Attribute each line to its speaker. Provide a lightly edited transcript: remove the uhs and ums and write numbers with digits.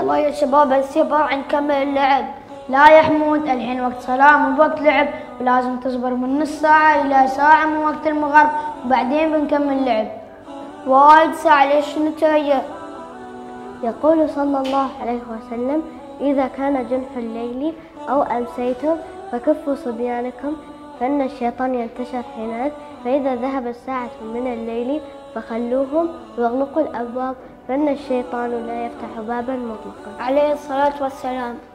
Speaker 1: يلا يا شباب هسه راح نكمل اللعب. لا يا حمود الحين وقت صلاة مو وقت لعب، ولازم تصبر من نص ساعة إلى ساعة من وقت المغرب وبعدين بنكمل لعب. وايد ساعة ليش نتغير؟
Speaker 2: يقول صلى الله عليه وسلم: إذا كان جنح الليل أو أمسيتم فكفوا صبيانكم فإن الشيطان ينتشر حينئذ، فإذا ذهبت ساعة من الليل فخلوهم واغلقوا الأبواب فإن الشيطان لا يفتح بابا مطلقا.
Speaker 1: عليه الصلاة والسلام.